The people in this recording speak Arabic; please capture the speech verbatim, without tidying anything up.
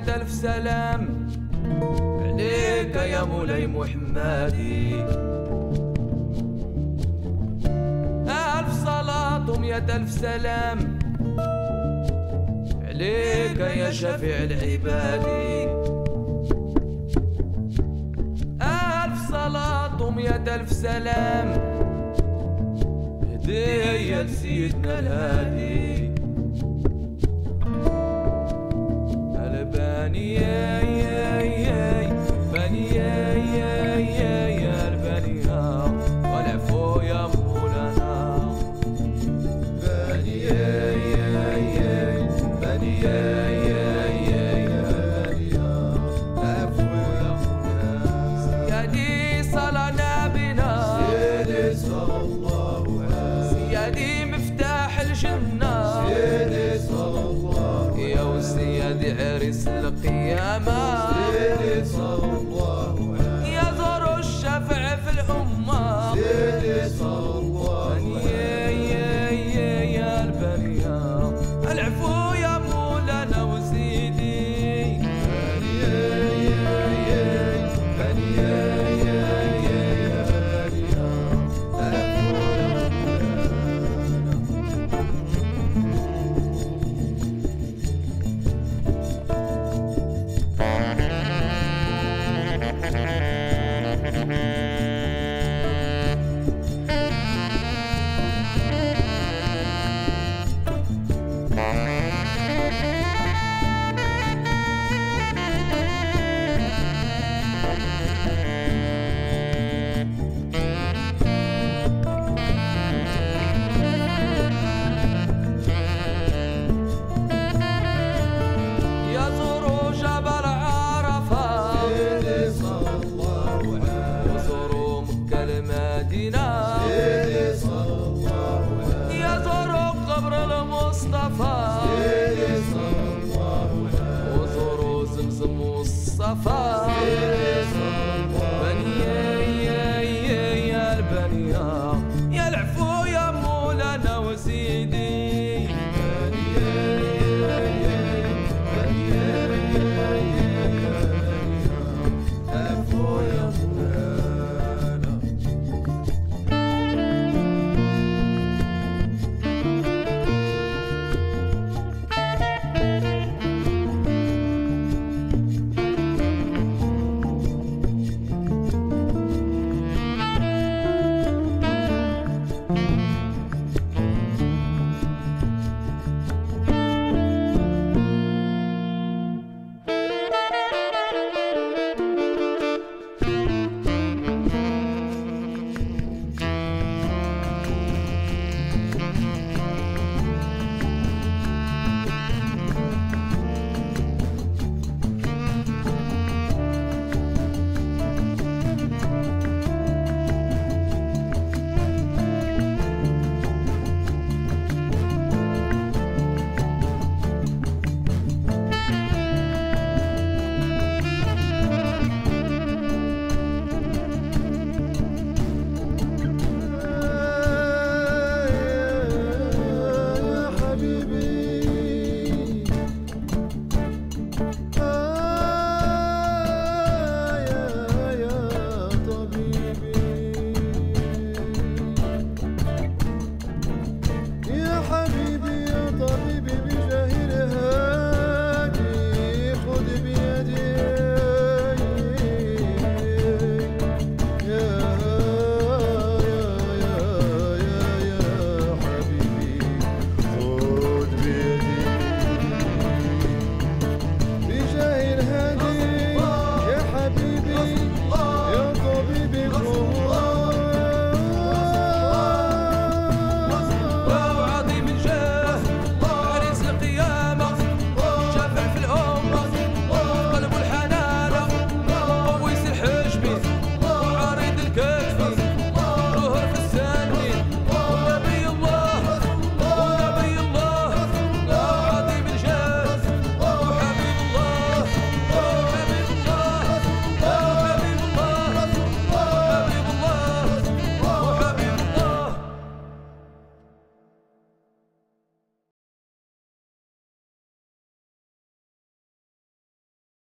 مية ألف سلام عليك يا مولاي محمدي. ألف صلاة ومية ألف سلام عليك يا شفيع العباد. ألف صلاة ومية ألف سلام هدية لسيدنا الهادي. الباني يا يا يا بني يا يا يا يا البنية والعفو يا مولانا. بني يا يا يا بني يا يا يا يا البنية العفو يا مولانا. سيدي صلى نبينا سيدي صلى الله عليه سيدي مفتاح الجنة سيدي صلى الله يا وسيدي عريس القيامة سيدي صلى الله عليه يا زور الشفع في الأمة سيدي صلى الله عليه يا يا يا يا البنية العفو يا مولانا وسيدي. يا يا يا بني يا يا يا يا البنية العفو يا وزوروا زمزم والصفا بني يا يا يا يا البنية يا العفو يا مولانا وسيدي. بني يا يا يا بني يا يا يا يا العفو يا مولانا. Mm-hmm.